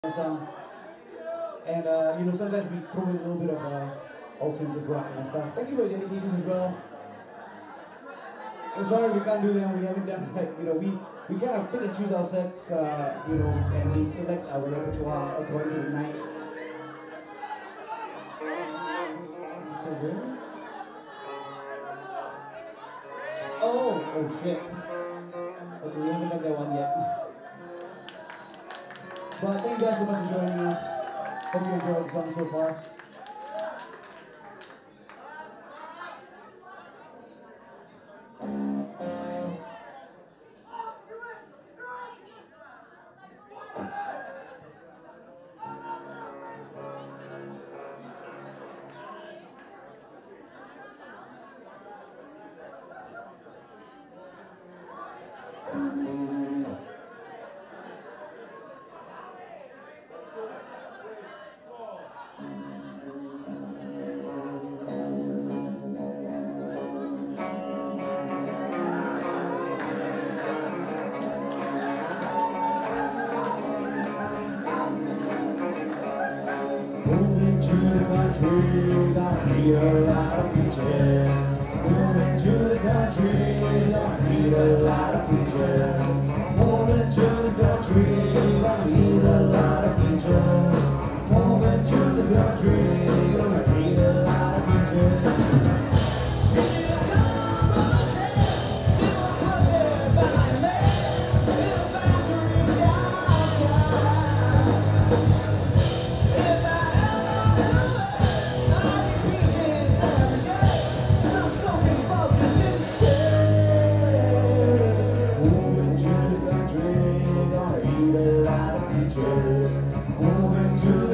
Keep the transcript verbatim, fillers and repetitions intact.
song. And uh, you know, sometimes we throw in a little bit of uh, alternative rock and stuff. Thank you for your dedications as well. I'm sorry we can't do them. We haven't done that. You know, we we kind of pick and choose our sets. Uh, you know, and we select our repertoire according to the night. So good. Oh, oh shit. Okay, we haven't done that one yet. But thank you guys so much for joining us. Hope you enjoyed the song so far. Country, gonna need a lot of peaches. Moving to the country, gonna need a lot of peaches. Moving to the country, gonna need a lot of peaches. Moving to the country, gonna need a lot of peaches. Moving to